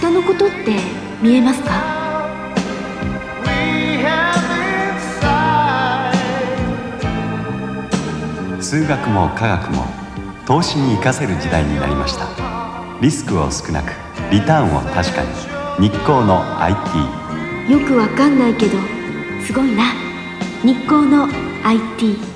下のことって見えますか？ 数学も科学も投資に生かせる時代になりました。リスクを少なくリターンを確かに。日興の IT。 よくわかんないけどすごいな。日興の IT。